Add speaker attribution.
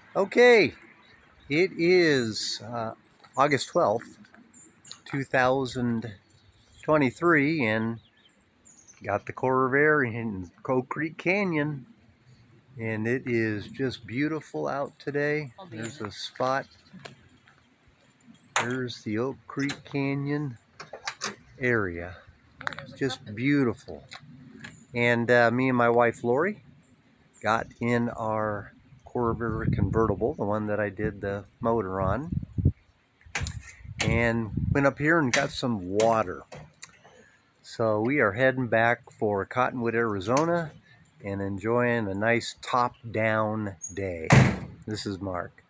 Speaker 1: Okay, it is August 12th, 2023, and got the Corvair in Oak Creek Canyon, and it is just beautiful out today. There's a spot. There's the Oak Creek Canyon area. Just beautiful. And me and my wife Lori got in our Corvair convertible, the one that I did the motor on, and went up here and got some water. So we are heading back for Cottonwood, Arizona, and enjoying a nice top-down day. This is Mark.